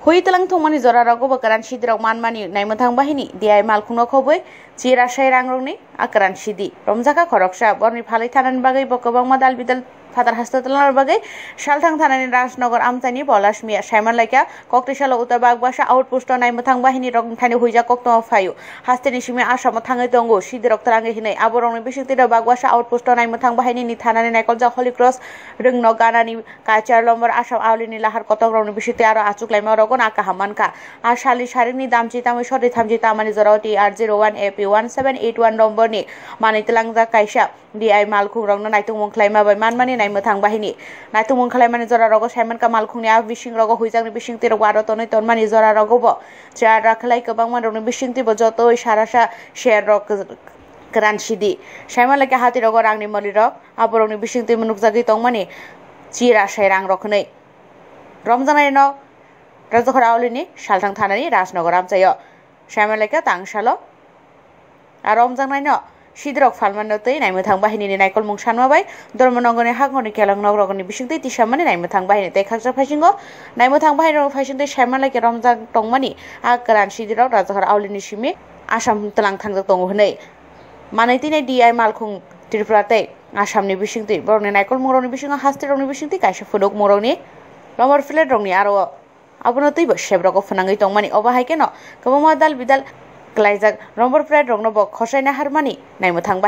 hui telang thongmani jora rogo bakaran sidhi rok manmani naimwthang bahini diai malkhungno khoboi chi rasai rangrokni akaran sidhi romjaka khoroksa borni phalai thanani bagai bo kwbangma dal bidal Father Hastalar Bagay, Shaltang Thanan Rajnagar Amtani, Bolash Mia, Shaman Laka, Cocktail Utabag Basha, Outpost on Naimutang Bahini, Tani Huja Cocto of Fayu, Hastanishimi Ashamatanga Tongo, she the Roctarangahine, Aboron Bishop Bagwasha, Outpost on Naimutang Bahini, Tanan and Ecolza Holy Cross, Ring Noganani, Kacha Lomber, Asha Alini Lahar Kotoron, Bishitara, Azuklama Rogonaka Hamanka, Ashali Sharini Damjita, Shoti Tamjita Manizoroti, R01 AP 1781 Lomboni, Manitalanga Kaisha, DI Malku Rong, Nightung Claima by Manmani. Naimwthang bahini naitung khalai jora rogo Simon ka malkhungni bishing rogo huijangni bishing tiro waro tonai tonmani jora rogo bo jara khalai kabang manrokni bishing tibo joto sarasa share rok kran sidhi Simon leke hati rogo rangni mali rok aborokni bishing ti munukjagi tongmani chi rasai rang rokhnai romjanai no rajokhor aulini salthang thanani rajnagar amchayo Simon leke tangsalo romjanai no Sidrok Falman Tei, Naimwthang Bahini, Naikol Mungsanma by, Dormonogoni Hagoni Kelang Nogoni Bishing Tishamani, Naimwthang Bahini, take Haxa Fashingo, Naimwthang Bahino Fashion de Shaman like a Ramzan Tongmani, Akaran Sidro, Razor Aulinishimi, Asham Talang Tang Tongne, Manatine Di Malkung Triprate, Asham Nibishing, born in Naikol Moroni Bishing, Haster on Bishing, Kasha Fudok Moroni, Lomar Filet Roni Arrow, Abonatiba, Shebrok of Fanangitong money over Haikeno, Kamadal Vidal. Klaijak Romber Fred Rognobok Hosaina Harmani, Naimwthang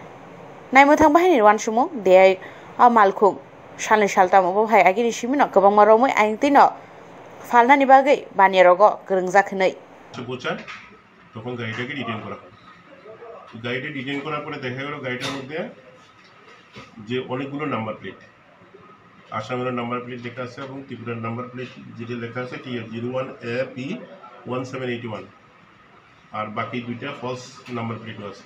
Bahini, one sumo, de a malkung, Shalin Shaltam of Hai Agini Shimino, Kabamaromo, Antino, phalnani bagay, Banierogo, Grungzakne. তখন গাড়িটাকে return করা হয় গাড়িটা return করার পরে দেখা গেল গাড়িটার মধ্যে যে অনেকগুলো নাম্বার প্লেট আসামের নাম্বার প্লেট লেখা আছে এবং ত্রিপুরার নাম্বার প্লেট যেটা লেখা আছে TF01 AP 1781 আর বাকি দুইটা ফলস নাম্বার প্লেটও আছে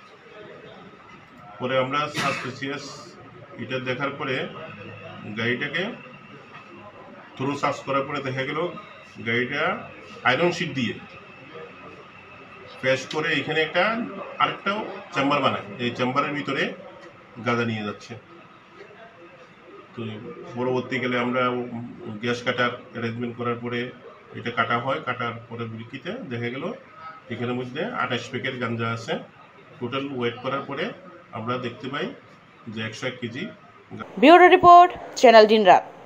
পরে আমরা সাসপিসিয়াস এটা দেখার পরে গাড়িটাকে থ্রু সার্চ করার পরে দেখা গেল গাড়িটা আয়রন শিট দিয়ে পেস্ট করে এখানে একটা আরেকটা চেম্বার বানায় এই চেম্বারের ভিতরে গাঁজা নিয়ে যাচ্ছে তো পরবর্তীকালে আমরা গ্যাস কাটার অ্যারেঞ্জমেন্ট করার পরে এটা কাটা হয় কাটার পরে বিক্রিতে দেখা গেল এখানের মধ্যে 28 প্যাকেট গাঁজা আছে টোটাল ওয়েট করার পরে আমরা দেখতে পাই যে 101 কেজি ব্যুরো রিপোর্ট চ্যানেল দিনরাত।